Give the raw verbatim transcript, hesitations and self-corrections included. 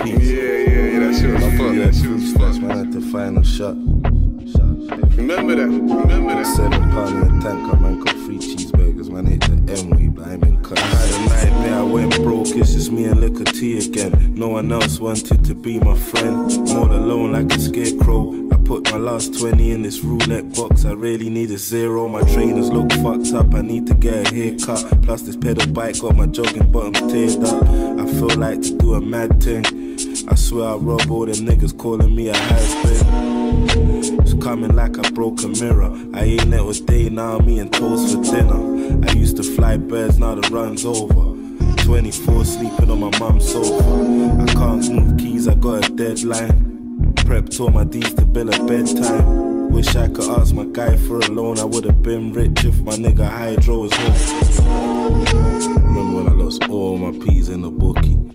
piece. Yeah, yeah, yeah, that shit was fun. That shit was fun. Man at the final shot. Remember that, remember that. Seven pound in the tank, I man got three cheeseburgers, man ate the M-way, but I ain't been cut. I had a nightmare, I went broke, it's just me and Liquor T again. No one else wanted to be my friend, more alone like a scarecrow. I put my last twenty in this roulette box, I really need a zero. My trainers look fucked up, I need to get a haircut. Plus this pedal bike got my jogging bottoms teared up. I feel like to do a mad thing, I swear I rob all them niggas calling me a has-been. It's coming like I broke a mirror. I ain't it all day now, me and toast for dinner. I used to fly birds, now the run's over. twenty-four sleeping on my mum's sofa. I can't move keys, I got a deadline. Prepped all my D's to bill a bedtime. Wish I could ask my guy for a loan, I would've been rich if my nigga Hydro was home. Remember when I lost all my P's in the bookie.